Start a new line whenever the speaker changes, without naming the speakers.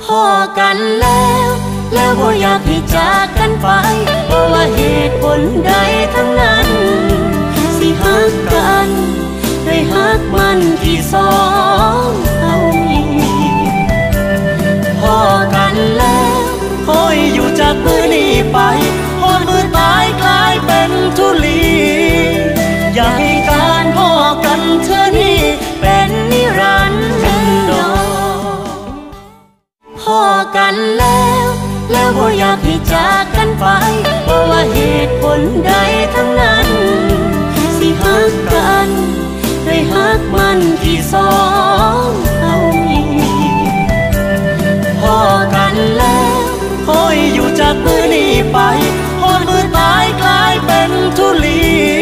พอกันแล้วบ่อยากให้จากกันไปเพราะว่าเหตุผลใดทั้งนั้นสิฮักกันด้วยฮักมันที่สองเอามีพอกันแล้วคอยอยู่จากมือนี้ไปพอมือตายกลายเป็นทุลีอยากให้การพอกันเธอนี้เป็นนิรันดรพอกันแล้วบ่อยากให้จากกันไปเพราะว่าเหตุผลใดทั้งนั้นสิฮักกันด้วยฮักมันที่สองเอามีพอกันแล้วคอยอยู่จากมือนี้ไปพอมือตายกลายเป็นทุลี